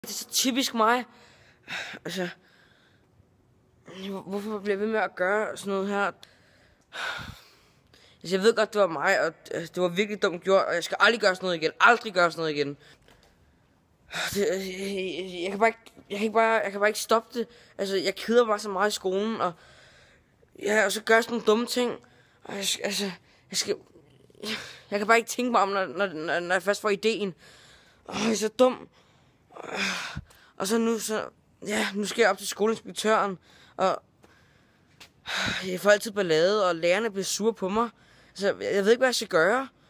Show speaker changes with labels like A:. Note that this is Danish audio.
A: Det er så typisk mig. Altså, hvorfor bliver jeg ved med at gøre sådan noget her? Altså, jeg ved godt, det var mig, og det var virkelig dumt gjort, og jeg skal aldrig gøre sådan noget igen. Aldrig gøre sådan noget igen. Jeg kan bare ikke stoppe det. Altså, jeg keder mig så meget i skolen, og og så gør jeg sådan nogle dumme ting. Og jeg kan bare ikke tænke mig om, når jeg først får ideen. Jeg er så dum. Og så nu skal jeg op til skoleinspektøren, og jeg får altid ballade, og lærerne bliver sure på mig. Så jeg ved ikke, hvad jeg skal gøre.